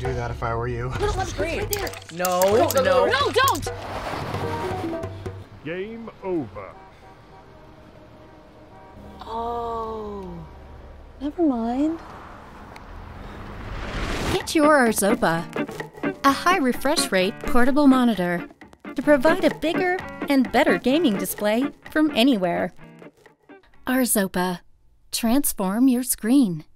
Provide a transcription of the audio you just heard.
do that if I were you. Little on screen. Right there. No, No, no. don't! Game over. Oh. Never mind. Get your ARZOPA, a high refresh rate portable monitor to provide a bigger and better gaming display from anywhere. ARZOPA, transform your screen.